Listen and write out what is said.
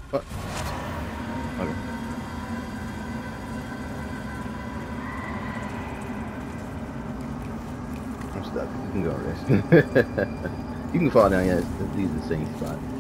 What? Okay. I'm stuck. You can go rest. You can fall down. Yeah, these are the same spot.